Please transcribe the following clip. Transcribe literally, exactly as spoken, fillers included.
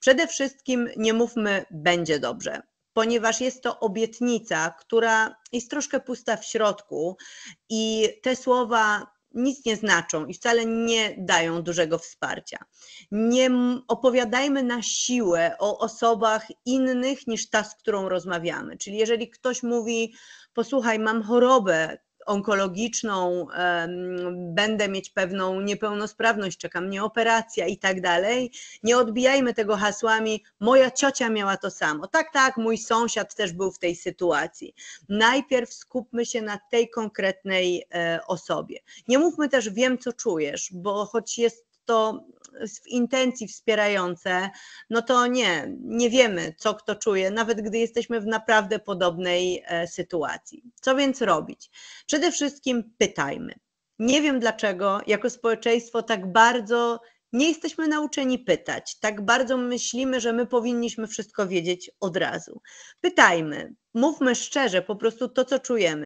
Przede wszystkim nie mówmy będzie dobrze, ponieważ jest to obietnica, która jest troszkę pusta w środku i te słowa nic nie znaczą i wcale nie dają dużego wsparcia. Nie opowiadajmy na siłę o osobach innych niż ta, z którą rozmawiamy. Czyli jeżeli ktoś mówi: posłuchaj, mam chorobę onkologiczną, będę mieć pewną niepełnosprawność, czeka mnie operacja i tak dalej. Nie odbijajmy tego hasłami: moja ciocia miała to samo. Tak, tak, mój sąsiad też był w tej sytuacji. Najpierw skupmy się na tej konkretnej osobie. Nie mówmy też: wiem, co czujesz, bo choć jest to w intencji wspierające, no to nie, nie wiemy, co kto czuje, nawet gdy jesteśmy w naprawdę podobnej sytuacji. Co więc robić? Przede wszystkim pytajmy. Nie wiem dlaczego jako społeczeństwo tak bardzo nie jesteśmy nauczeni pytać, tak bardzo myślimy, że my powinniśmy wszystko wiedzieć od razu. Pytajmy, mówmy szczerze po prostu to, co czujemy.